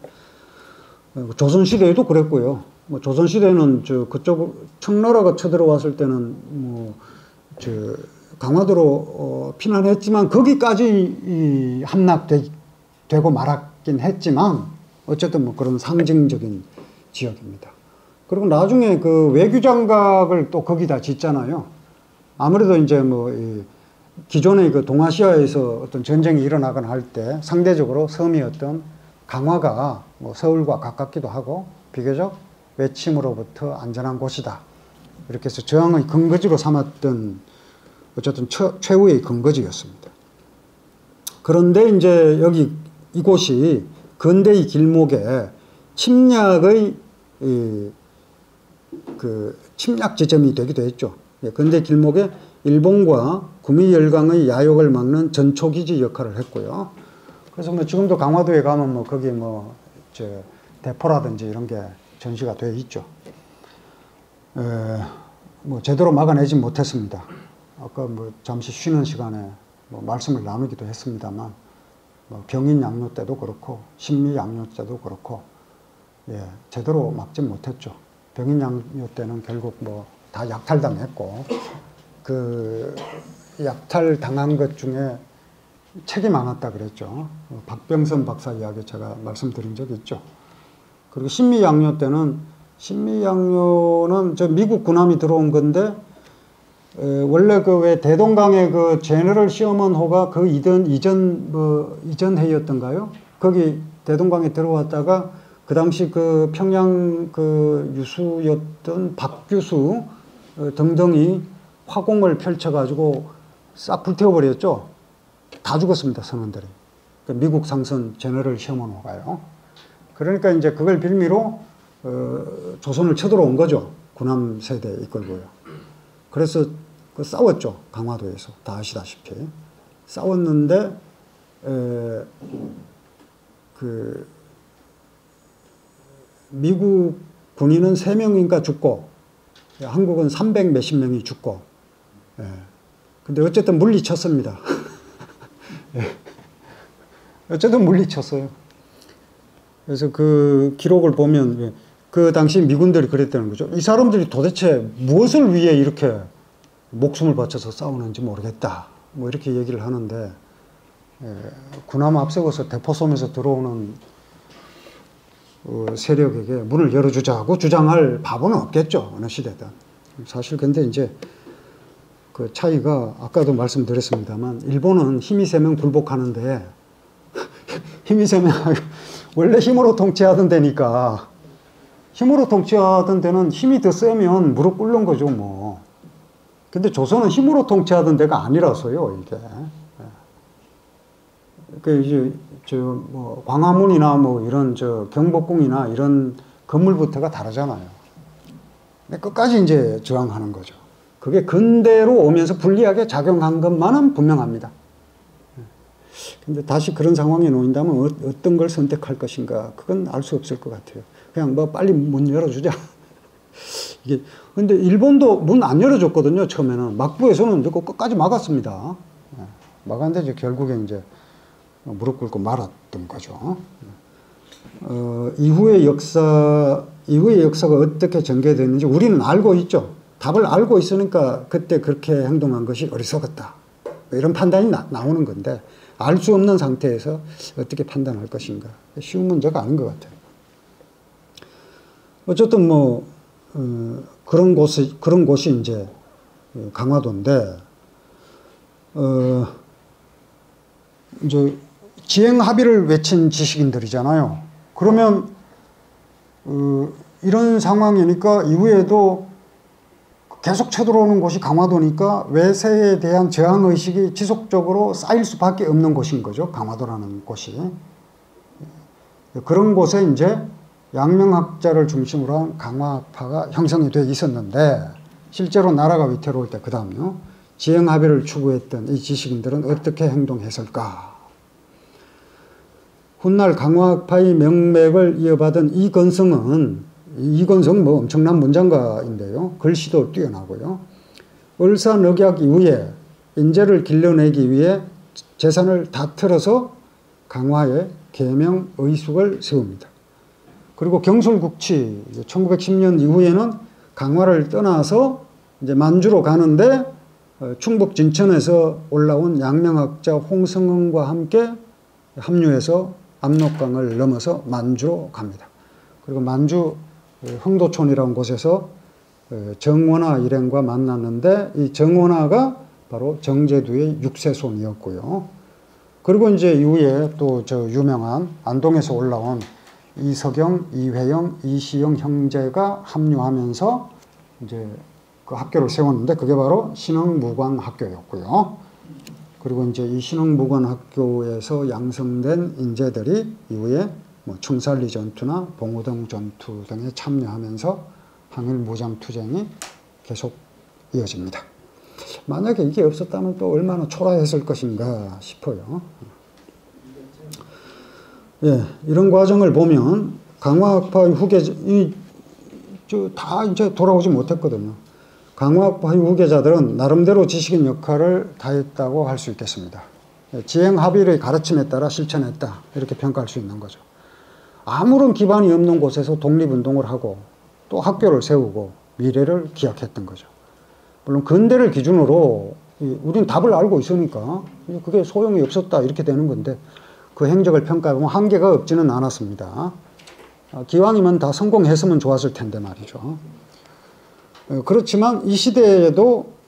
S1: 조선시대에도 그랬고요. 뭐 조선시대는 저 그쪽 청나라가 쳐들어왔을 때는 뭐 저 강화도로 어 피난했지만 거기까지 이 함락되고 말았긴 했지만 어쨌든 뭐 그런 상징적인 지역입니다. 그리고 나중에 그 외교장각을 또 거기다 짓잖아요. 아무래도 이제 뭐 이 기존의 그 동아시아에서 어떤 전쟁이 일어나거나 할 때 상대적으로 섬이었던 강화가 뭐 서울과 가깝기도 하고 비교적 외침으로부터 안전한 곳이다. 이렇게 해서 저항의 근거지로 삼았던 어쨌든 처, 최후의 근거지였습니다. 그런데 이제 여기 이곳이 근대의 길목에 침략의 이, 그 침략 지점이 되기도 했죠. 근대 길목에 일본과 구미열강의 야욕을 막는 전초기지 역할을 했고요. 그래서 뭐 지금도 강화도에 가면 뭐 거기 뭐 저 대포라든지 이런 게 전시가 되어 있죠. 에, 뭐 제대로 막아내지 못했습니다. 아까 뭐 잠시 쉬는 시간에 뭐 말씀을 나누기도 했습니다만, 뭐 병인 양요 때도 그렇고 신미 양요 때도 그렇고, 예, 제대로 막지 못했죠. 병인 양요 때는 결국 뭐 다 약탈당했고, 그 약탈 당한 것 중에 책이 많았다 그랬죠. 박병선 박사 이야기 제가 말씀드린 적이 있죠. 그리고 신미양요 때는, 신미양요는 저 미국 군함이 들어온 건데 에, 원래 그 왜 대동강의 그 제너럴 시어먼호가 그 이전 이전 뭐 이전 해였던가요? 거기 대동강에 들어왔다가 그 당시 그 평양 그 유수였던 박규수 어, 등등이 화공을 펼쳐가지고 싹 불태워버렸죠. 다 죽었습니다, 선원들이. 그 미국 상선 제너럴 시어먼호가요. 그러니까 이제 그걸 빌미로 어, 조선을 쳐들어온 거죠. 군함 세대 이끌고요. 그래서 그 싸웠죠. 강화도에서. 다 아시다시피. 싸웠는데, 에, 그, 미국 군인은 세 명인가 죽고, 한국은 삼백 몇십 명이 죽고, 예. 근데 어쨌든 물리쳤습니다. 예. 어쨌든 물리쳤어요. 그래서 그 기록을 보면, 그 당시 미군들이 그랬다는 거죠. 이 사람들이 도대체 무엇을 위해 이렇게 목숨을 바쳐서 싸우는지 모르겠다. 뭐 이렇게 얘기를 하는데, 예, 군함 앞세워서 대포 쏘면서 들어오는 어, 세력에게 문을 열어주자고 주장할 바보는 없겠죠. 어느 시대든. 사실 근데 이제 그 차이가 아까도 말씀드렸습니다만, 일본은 힘이 세면 굴복하는데, 힘이 세면 원래 힘으로 통치하던 데니까, 힘으로 통치하던 데는 힘이 더 세면 무릎 꿇는 거죠, 뭐. 근데 조선은 힘으로 통치하던 데가 아니라서요, 이게. 그, 이제, 저, 뭐, 광화문이나 뭐, 이런, 저, 경복궁이나 이런 건물부터가 다르잖아요. 근데 끝까지 이제 저항하는 거죠. 그게 근대로 오면서 불리하게 작용한 것만은 분명합니다. 근데 다시 그런 상황에 놓인다면 어떤 걸 선택할 것인가, 그건 알 수 없을 것 같아요. 그냥 뭐 빨리 문 열어주자. 이게, 근데 일본도 문 안 열어줬거든요, 처음에는. 막부에서는 끝까지 막았습니다. 막았는데 이제 결국에 이제 무릎 꿇고 말았던 거죠. 어, 이후의 역사, 이후의 역사가 어떻게 전개됐는지 우리는 알고 있죠. 답을 알고 있으니까 그때 그렇게 행동한 것이 어리석었다. 이런 판단이 나, 나오는 건데, 알 수 없는 상태에서 어떻게 판단할 것인가. 쉬운 문제가 아닌 것 같아요. 어쨌든 뭐, 어, 그런 곳이, 그런 곳이 이제 강화도인데, 어, 이제 지행 합의를 외친 지식인들이잖아요. 그러면, 어, 이런 상황이니까 이후에도 계속 쳐들어오는 곳이 강화도니까 외세에 대한 저항의식이 지속적으로 쌓일 수밖에 없는 곳인 거죠. 강화도라는 곳이. 그런 곳에 이제 양명학자를 중심으로 한 강화파가 형성이 되어 있었는데, 실제로 나라가 위태로울 때 그 다음요, 지행합의를 추구했던 이 지식인들은 어떻게 행동했을까? 훗날 강화파의 명맥을 이어받은 이건성은, 이건성 뭐 엄청난 문장가인데요. 글씨도 뛰어나고요. 을사늑약 이후에 인재를 길러내기 위해 재산을 다 털어서 강화에 계명 의숙을 세웁니다. 그리고 경술국치, 천구백십 년 이후에는 강화를 떠나서 이제 만주로 가는데, 충북 진천에서 올라온 양명학자 홍성은과 함께 합류해서 압록강을 넘어서 만주로 갑니다. 그리고 만주 흥도촌이라는 곳에서 정원화 일행과 만났는데, 이 정원화가 바로 정제두의 육세손이었고요. 그리고 이제 이후에 또 저 유명한 안동에서 올라온 이석영, 이회영, 이시영 형제가 합류하면서 이제 그 학교를 세웠는데, 그게 바로 신흥무관학교였고요. 그리고 이제 이 신흥무관학교에서 양성된 인재들이 이후에 뭐 청살리 전투나 봉오동 전투 등에 참여하면서 항일 무장투쟁이 계속 이어집니다. 만약에 이게 없었다면 또 얼마나 초라했을 것인가 싶어요. 예, 이런 과정을 보면 강화학파의 후계자, 이, 저, 다 이제 돌아오지 못했거든요. 강화학파의 후계자들은 나름대로 지식인 역할을 다했다고 할 수 있겠습니다. 지행 합의의 가르침에 따라 실천했다, 이렇게 평가할 수 있는 거죠. 아무런 기반이 없는 곳에서 독립운동을 하고 또 학교를 세우고 미래를 기약했던 거죠. 물론 근대를 기준으로 우리는 답을 알고 있으니까 그게 소용이 없었다, 이렇게 되는 건데, 그 행적을 평가하면 한계가 없지는 않았습니다. 기왕이면 다 성공했으면 좋았을 텐데 말이죠. 그렇지만 이 시대에도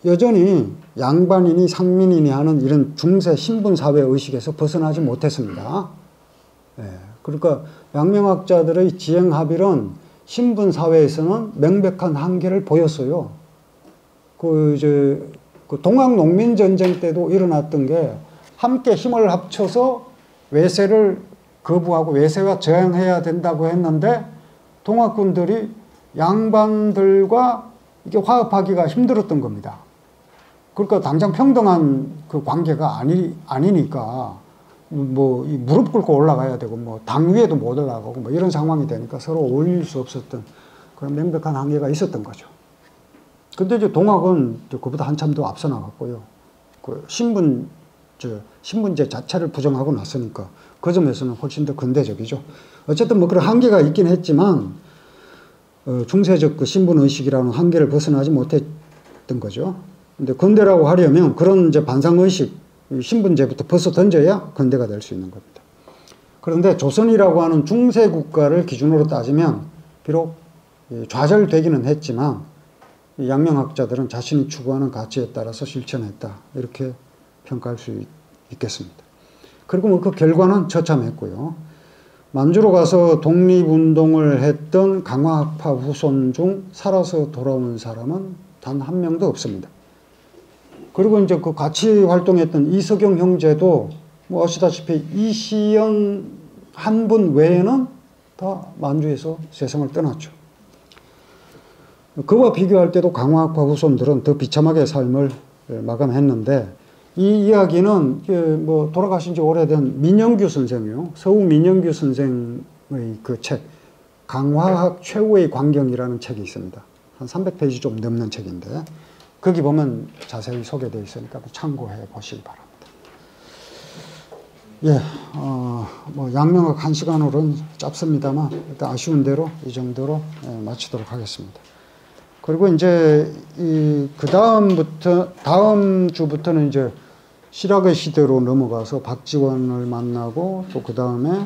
S1: 여전히 양반이니 상민이니 하는 이런 중세 신분 사회 의식에서 벗어나지 못했습니다. 예, 그러니까 양명학자들의 지행 합일은 신분 사회에서는 명백한 한계를 보였어요. 그 이제 그 동학 농민 전쟁 때도 일어났던 게 함께 힘을 합쳐서 외세를 거부하고 외세와 저항해야 된다고 했는데 동학군들이 양반들과 이게 화합하기가 힘들었던 겁니다. 그러니까 당장 평등한 그 관계가 아니, 아니니까 뭐 무릎 꿇고 올라가야 되고 뭐 당 위에도 못 올라가고 뭐 이런 상황이 되니까 서로 어울릴 수 없었던 그런 명백한 한계가 있었던 거죠. 근데 이제 동학은 그보다 한참 더 앞서 나갔고요. 그 신분, 저, 신분제 자체를 부정하고 났으니까 그 점에서는 훨씬 더 근대적이죠. 어쨌든 뭐 그런 한계가 있긴 했지만, 어, 중세적 그 신분의식이라는 한계를 벗어나지 못했던 거죠. 근데 근대라고 하려면 그런 이제 반상의식, 신분제부터 벗어 던져야 근대가 될 수 있는 겁니다. 그런데 조선이라고 하는 중세 국가를 기준으로 따지면 비록 좌절되기는 했지만 양명학자들은 자신이 추구하는 가치에 따라서 실천했다. 이렇게 평가할 수 있겠습니다. 그리고 뭐 그 결과는 처참했고요. 만주로 가서 독립운동을 했던 강화학파 후손 중 살아서 돌아온 사람은 단 한 명도 없습니다. 그리고 이제 그 같이 활동했던 이석영 형제도 뭐 아시다시피 이시연 한 분 외에는 다 만주에서 세상을 떠났죠. 그와 비교할 때도 강화학파 후손들은 더 비참하게 삶을 마감했는데 이 이야기는 뭐 돌아가신 지 오래된 민영규 선생이요. 서우 민영규 선생의 그 책, 강화학 최후의 광경이라는 책이 있습니다. 한 삼백 페이지 좀 넘는 책인데 거기 보면 자세히 소개되어 있으니까 참고해 보시기 바랍니다. 예, 어, 뭐 양명학 한 시간으로는 짧습니다만 일단 아쉬운 대로 이 정도로 예, 마치도록 하겠습니다. 그리고 이제 이 그 다음부터 다음 주부터는 이제 실학의 시대로 넘어가서 박지원을 만나고 또 그 다음에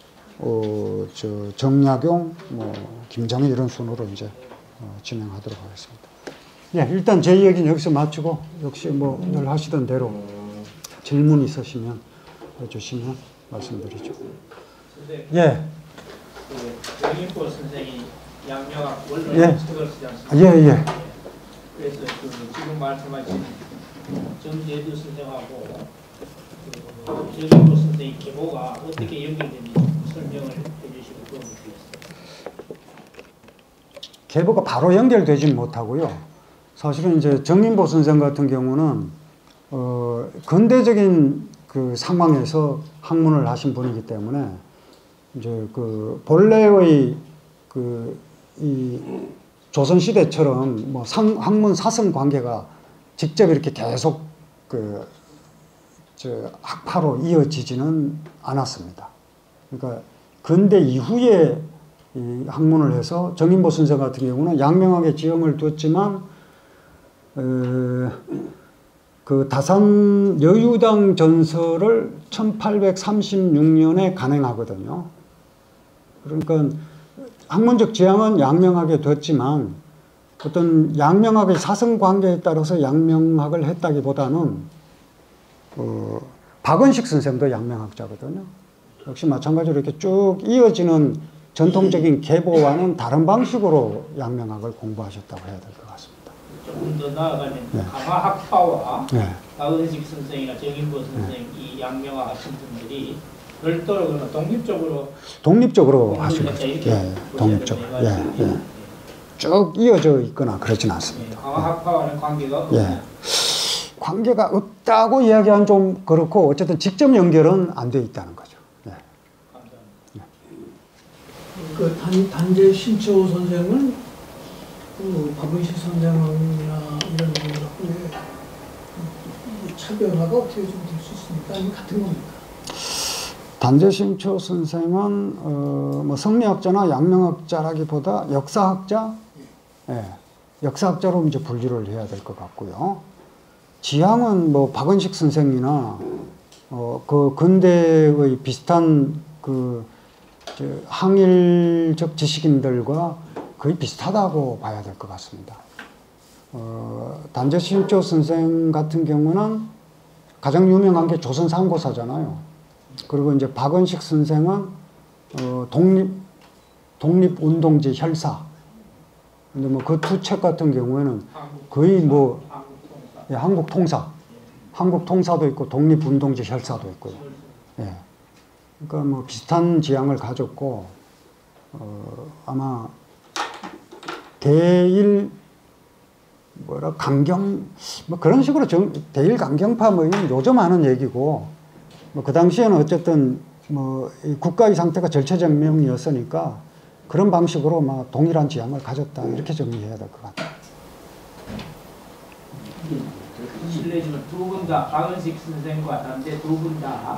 S1: 어, 저 정약용, 뭐 김정일 이런 순으로 이제 어, 진행하도록 하겠습니다. 예, 일단 제 얘기는 여기서 마치고 역시 뭐 늘 하시던 대로 질문 있으시면 해주시면 말씀드리죠.
S3: 선생님,
S1: 예.
S3: 그 정인보 선생이 양명학 원론
S1: 예.
S3: 책을 쓰지 않습니까?
S1: 예, 예.
S3: 그래서 그 지금 말씀하신 정재두 선생하고 그 정인보 선생의 계보가 어떻게 연결되는지 설명을 해주시고 도움을 드리겠습니다.
S1: 계보가 바로 연결되지는 못하고요. 사실은 이제 정인보 선생 같은 경우는 어, 근대적인 그 상황에서 학문을 하신 분이기 때문에 이제 그 본래의 그 이 조선 시대처럼 뭐 상, 학문 사성 관계가 직접 이렇게 계속 그 저 학파로 이어지지는 않았습니다. 그러니까 근대 이후에 이 학문을 해서 정인보 선생 같은 경우는 양명학에 지형을 두었지만 어, 그 다산 여유당 전설을 천팔백삼십육 년에 간행하거든요. 그러니까 학문적 지향은 양명학에 뒀지만 어떤 양명학의 사성관계에 따라서 양명학을 했다기보다는 어, 박은식 선생도 양명학자거든요. 역시 마찬가지로 이렇게 쭉 이어지는 전통적인 계보와는 다른 방식으로 양명학을 공부하셨다고 해야 될 것 같습니다.
S3: 조금 더 나아가면
S1: 네.
S3: 강화학파와
S1: 네.
S3: 박은식 선생이나 정인보 선생
S1: 네.
S3: 이 양명학 하신 분들이 별도로 그러면 독립적으로
S1: 독립적으로 하신 거죠.
S3: 이렇게
S1: 예, 독립적으로. 예, 예. 쭉 이어져 있거나 그러진 않습니다.
S3: 강화학파와는 관계가
S1: 예.
S3: 없나요?
S1: 관계가 없다고 이야기하면 좀 그렇고 어쨌든 직접 연결은 안 돼 있다는 거죠. 예.
S3: 감사합니다.
S2: 그 단, 단재 신초 선생은 그 박은식 선생이나 이런 분들하고 차별화가 어떻게 좀 될 수 있습니까? 아니면 같은 겁니까?
S1: 단재신초 선생은 어, 뭐 성리학자나 양명학자라기보다 역사학자, 예, 역사학자로 이제 분류를 해야 될 것 같고요. 지향은 뭐 박은식 선생이나 어, 그 근대의 비슷한 그 저 항일적 지식인들과 거의 비슷하다고 봐야 될 것 같습니다. 어, 단재 신조 선생 같은 경우는 가장 유명한 게 조선 상고사잖아요. 그리고 이제 박은식 선생은 어, 독립 독립운동지 혈사. 근데 뭐 그 두 책 같은 경우에는 거의 뭐 예, 한국 통사, 한국 통사도 있고 독립운동지 혈사도 있고요. 예. 그러니까 뭐 비슷한 지향을 가졌고 어, 아마 대일 뭐라 강경 뭐 그런 식으로 정, 대일 강경파 뭐 이건 요즘 하는 얘기고 뭐 그 당시에는 어쨌든 뭐 이 국가의 상태가 절체절명이었으니까 그런 방식으로 막 동일한 지향을 가졌다 이렇게 정리해야 될 것 같아요.
S3: 실례지만 두 분 다 박은식 선생과 단재 두 분 다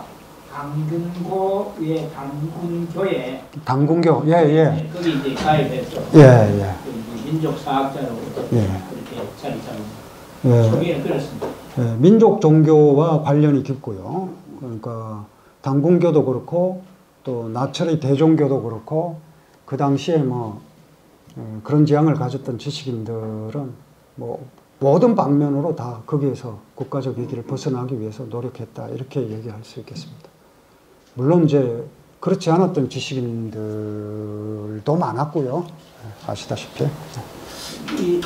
S3: 강근고의 강군교에
S1: 당군교 예예
S3: 네, 거기 이제 가입해서
S1: 예, 예.
S3: 그 민족 사학자로
S1: 예.
S3: 그렇게 자리 잡은
S1: 예.
S3: 초기에는 그렇습니다.
S1: 예, 민족 종교와 관련이 깊고요. 그러니까 당군교도 그렇고 또 나철의 대종교도 그렇고 그 당시에 뭐 예, 그런 지향을 가졌던 지식인들은 뭐 모든 방면으로 다 거기에서 국가적 위기를 벗어나기 위해서 노력했다 이렇게 얘기할 수 있겠습니다. 물론 이제 그렇지 않았던 지식인들도 많았고요. 아시다시피.
S4: 이,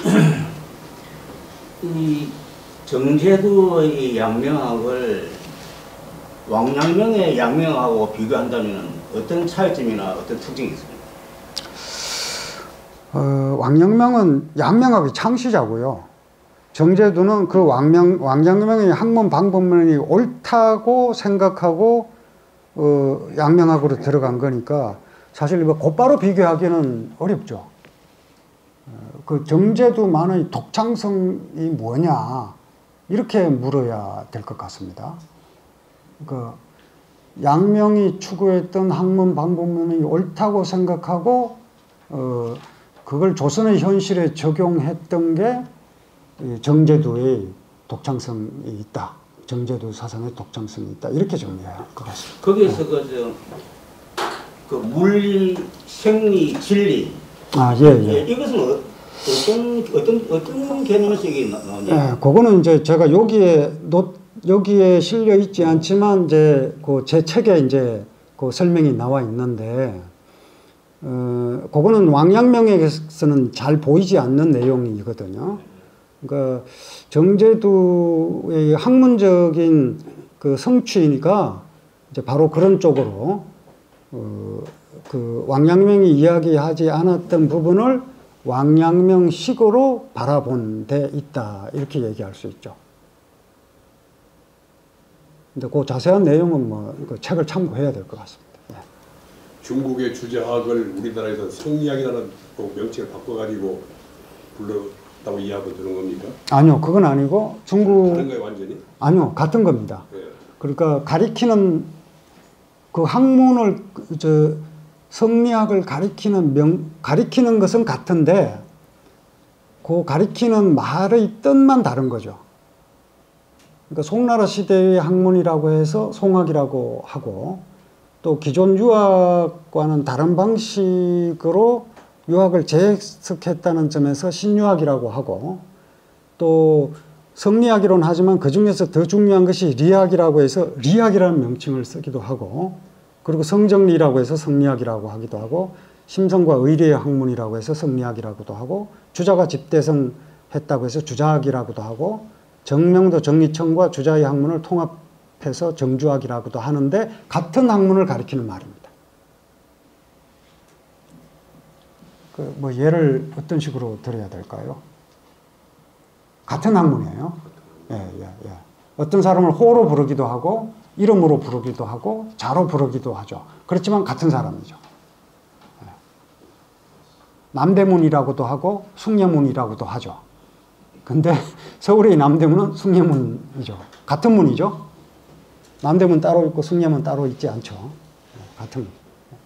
S4: 이 정제도의 양명학을 왕양명의 양명하고 비교한다면 어떤 차이점이나 어떤 특징이 있습니까?
S1: 어, 왕양명은 양명학의 창시자고요. 정제도는 그 왕명, 왕양명의 학문 방법론이 옳다고 생각하고 어, 양명학으로 들어간 거니까 사실 뭐 곧바로 비교하기는 어렵죠. 어, 그 정제도만의 독창성이 뭐냐 이렇게 물어야 될 것 같습니다. 그 양명이 추구했던 학문 방법론이 옳다고 생각하고 어, 그걸 조선의 현실에 적용했던 게 정제도의 독창성이 있다. 정제도 사상의 독창성이 있다. 이렇게 정리해야 할 것 같습니다.
S4: 거기에서 그, 저, 그 물리, 생리, 진리.
S1: 아, 예, 예.
S4: 예, 이것은 어, 어떤, 어떤, 어떤 개념에서 이게 나오냐?
S1: 예, 그거는 이제 제가 여기에, 노, 여기에 실려 있지 않지만, 이제, 그 제 책에 이제 그 설명이 나와 있는데, 어, 그거는 왕양명에서는 잘 보이지 않는 내용이거든요. 그러니까 정제도의 학문적인 그 성취니까 이제 바로 그런 쪽으로 어, 그 왕양명이 이야기하지 않았던 부분을 왕양명식으로 바라본 데 있다 이렇게 얘기할 수 있죠. 근데 그 자세한 내용은 뭐 그 책을 참고해야 될 것 같습니다. 네.
S5: 중국의 주제학을 우리나라에서 성리학이라는 명칭을 바꿔가지고 불렀다고 이해하고 들은 겁니까?
S1: 아니요, 그건 아니고 중국
S5: 다른 거예요, 완전히?
S1: 아니요, 같은 겁니다.
S5: 네.
S1: 그러니까 가리키는 그 학문을 저 성리학을 가리키는 명 가리키는 것은 같은데 그 가리키는 말의 뜻만 다른 거죠. 그러니까 송나라 시대의 학문이라고 해서 송학이라고 하고 또 기존 유학과는 다른 방식으로 유학을 재해석했다는 점에서 신유학이라고 하고 또 성리학이론 하지만 그 중에서 더 중요한 것이 리학이라고 해서 리학이라는 명칭을 쓰기도 하고 그리고 성정리라고 해서 성리학이라고 하기도 하고 심성과 의리의 학문이라고 해서 성리학이라고도 하고 주자가 집대성했다고 해서 주자학이라고도 하고 정명도 정리청과 주자의 학문을 통합해서 정주학이라고도 하는데 같은 학문을 가리키는 말입니다. 그 뭐 예를 어떤 식으로 들어야 될까요? 같은 학문이에요. 예, 예, 예. 어떤 사람을 호로 부르기도 하고 이름으로 부르기도 하고 자로 부르기도 하죠. 그렇지만 같은 사람이죠. 예. 남대문이라고도 하고 숭례문이라고도 하죠. 근데 서울의 남대문은 숭례문이죠. 같은 문이죠. 남대문 따로 있고 숭례문 따로 있지 않죠. 예, 같은 문.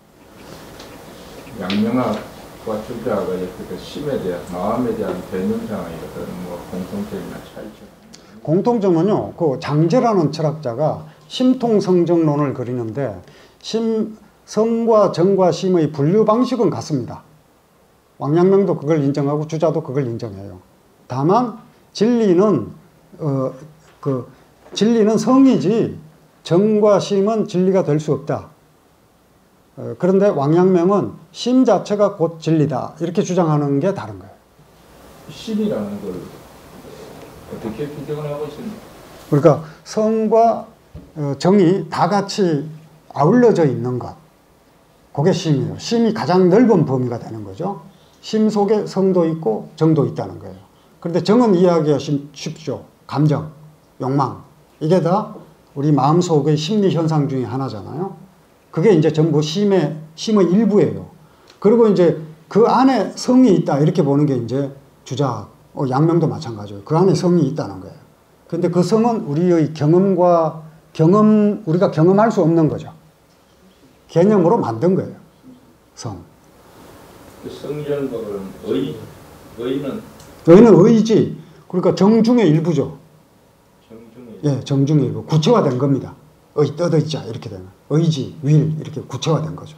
S6: 양명학과 주자학의 그 심에 대한 마음에 대한 개념상의 어떤 뭐 공통점이나 차이점.
S1: 공통점은요, 그 장제라는 철학자가 심통성정론을 그리는데 심, 성과 정과 심의 분류 방식은 같습니다. 왕양명도 그걸 인정하고 주자도 그걸 인정해요. 다만 진리는 어, 그 진리는 성이지 정과 심은 진리가 될 수 없다. 어, 그런데 왕양명은 심 자체가 곧 진리다. 이렇게 주장하는 게 다른 거예요.
S6: 심이라는 걸 어떻게 규정을 하고 있습니까?
S1: 그러니까 성과 어, 정이 다 같이 아울러져 있는 것. 그게 심이에요. 심이 가장 넓은 범위가 되는 거죠. 심 속에 성도 있고 정도 있다는 거예요. 그런데 정은 이해하기가 쉽죠. 감정, 욕망. 이게 다 우리 마음속의 심리 현상 중에 하나잖아요. 그게 이제 전부 심의, 심의 일부예요. 그리고 이제 그 안에 성이 있다. 이렇게 보는 게 이제 주자, 어, 양명도 마찬가지예요. 그 안에 성이 있다는 거예요. 근데 그 성은 우리의 경험과 경험, 우리가 경험할 수 없는 거죠. 개념으로 만든 거예요. 성.
S6: 그 성전법은 의, 의는
S1: 의는 의지. 그러니까 정중의 일부죠.
S6: 정중의
S1: 예, 정중의 일부. 구체화된 겁니다. 의, 떠의자 이렇게 되면. 의지, 윌 이렇게 구체화된 거죠.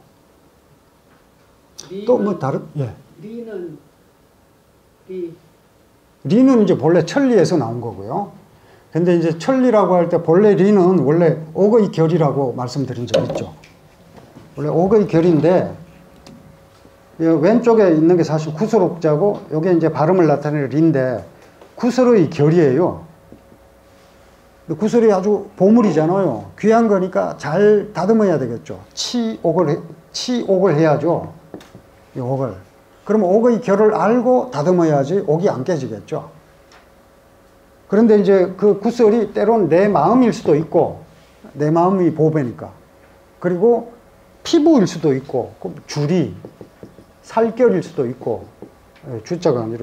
S1: 또 뭐 다른, 예.
S2: 리는 리.
S1: 리는 이제 본래 천리에서 나온 거고요. 근데 이제 천리라고 할 때 본래 리는 원래 옥의 결이라고 말씀드린 적 있죠. 원래 옥의 결인데 왼쪽에 있는 게 사실 구슬옥자고 이게 이제 발음을 나타내는 리인데 구슬의 결이에요. 구슬이 아주 보물이잖아요. 귀한 거니까 잘 다듬어야 되겠죠. 치옥을 해, 치옥을 해야죠. 이 옥을. 그러면 옥의 결을 알고 다듬어야지 옥이 안 깨지겠죠. 그런데 이제 그 구슬이 때론 내 마음일 수도 있고, 내 마음이 보배니까. 그리고 피부일 수도 있고, 줄이 살결일 수도 있고, 주자가 아니라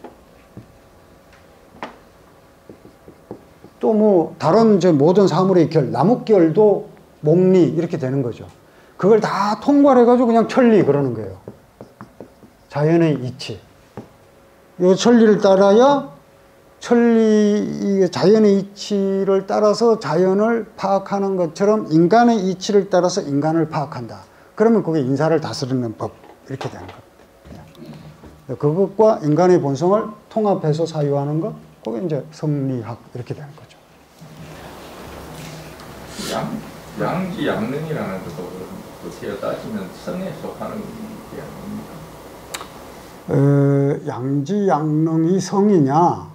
S1: 또 뭐 다른 이제 모든 사물의 결, 나뭇결도 목리 이렇게 되는 거죠. 그걸 다 통과를 해가지고 그냥 천리 그러는 거예요. 자연의 이치. 이 천리를 따라야 천리, 자연의 이치를 따라서 자연을 파악하는 것처럼 인간의 이치를 따라서 인간을 파악한다. 그러면 그게 인사를 다스리는 법 이렇게 되는 겁니다. 그것과 인간의 본성을 통합해서 사유하는 것, 그게 이제 성리학 이렇게 되는 거죠.
S6: 양, 양지 양능이라는 것도 어떻게 따지면 성에 속하는 게 아닙니까?
S1: 어, 양지 양능이 성이냐?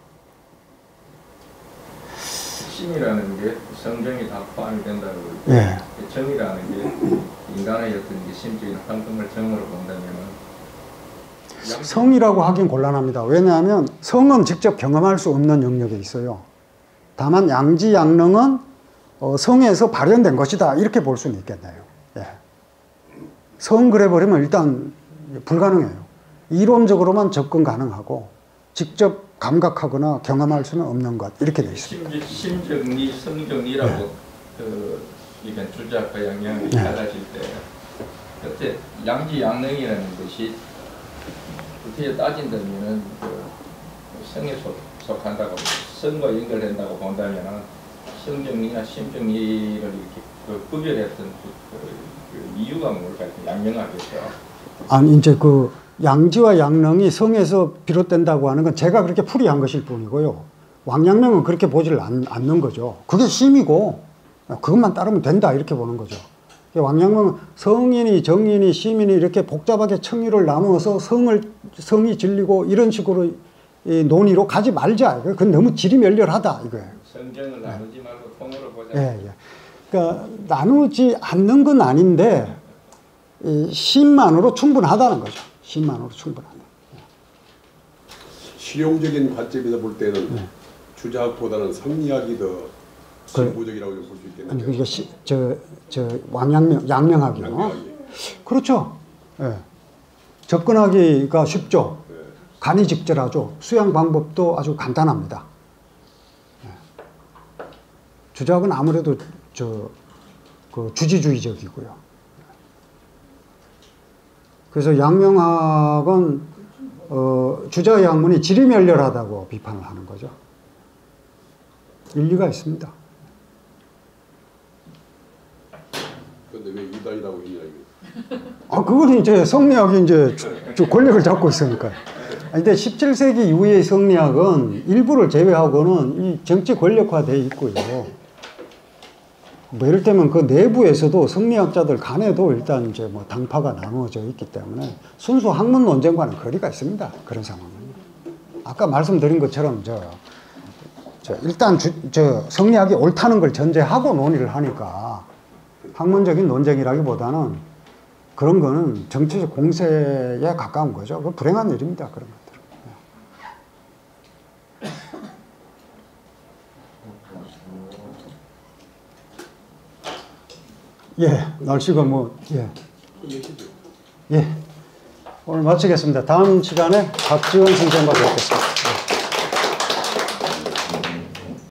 S6: 심이라는 게 성정이 다 포함이 된다고 그러고
S1: 예.
S6: 정이라는 게 인간의 어떤 심적인 활동을 정으로 본다면
S1: 성이라고 하긴 곤란합니다. 왜냐하면 성은 직접 경험할 수 없는 영역에 있어요. 다만 양지 양능은 어, 성에서 발현된 것이다 이렇게 볼 수는 있겠네요. 예. 성 그래 버리면 일단 불가능해요. 이론적으로만 접근 가능하고 직접 감각하거나 경험할 수는 없는 것 이렇게 돼 있습니다.
S6: 심정리, 성정리라고 네. 그 이건 주자과 양양이 네. 달라질 때 그때 양지 양능이라는 것이 어떻게 따진다면은 그 성에 속, 속한다고 성과 연결된다고 본다면은 성정리나 심정리를 이렇게 그 구별했던 그, 그 이유가 뭘까요? 양명하겠죠.
S1: 아니 이제 그 양지와 양능이 성에서 비롯된다고 하는 건 제가 그렇게 풀이한 것일 뿐이고요. 왕양명은 그렇게 보지를 않, 않는 거죠. 그게 심이고 그것만 따르면 된다 이렇게 보는 거죠. 왕양명은 성인이 정인이 시민이 이렇게 복잡하게 청유를 나누어서 성을 성이 진리고 이런 식으로 이 논의로 가지 말자. 그건 너무 지리멸렬하다 이거예요.
S6: 성정을 나누지 말고 통으로 보자.
S1: 예, 예. 그러니까 나누지 않는 건 아닌데 이 심만으로 충분하다는 거죠. 심만으로 충분하다.
S5: 실용적인 관점에서 볼 때는 네. 주자학보다는 성리학이 더 진보적이라고 볼 수 있겠네요.
S1: 아니 그러니까 시, 저, 저 왕양명, 양명학이요. 양명학이. 그렇죠. 예. 접근하기가 쉽죠. 네. 간이 직절하죠. 수양 방법도 아주 간단합니다. 예. 주자학은 아무래도 저, 그 주지주의적이고요. 그래서 양명학은 어, 주자의 학문이 지리멸렬하다고 비판을 하는 거죠. 일리가 있습니다.
S5: 그런데 왜 이단이라고 했냐 이게?
S1: 아 그건 이제 성리학이 이제 주, 주 권력을 잡고 있으니까. 근데 십칠 세기 이후의 성리학은 일부를 제외하고는 이 정치 권력화되어 있고요. 뭐 이럴 때면 그 내부에서도 성리학자들 간에도 일단 이제 뭐 당파가 나누어져 있기 때문에 순수 학문 논쟁과는 거리가 있습니다. 그런 상황은. 아까 말씀드린 것처럼 저, 저 일단 주, 저 성리학이 옳다는 걸 전제하고 논의를 하니까 학문적인 논쟁이라기보다는 그런 거는 정치적 공세에 가까운 거죠. 그 불행한 일입니다. 그런 것들은. 예, 날씨가 뭐, 예. 예. 오늘 마치겠습니다. 다음 시간에 박지원 선생님과 뵙겠습니다.